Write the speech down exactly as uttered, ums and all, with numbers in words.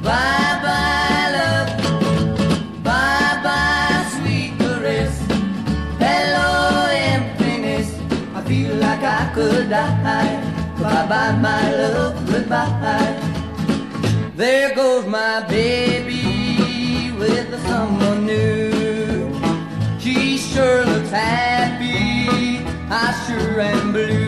Bye bye love, bye bye sweet caress. Hello emptiness, I feel like I could die. Bye bye my love, goodbye. There goes my baby with someone new. She sure looks happy, I sure am blue.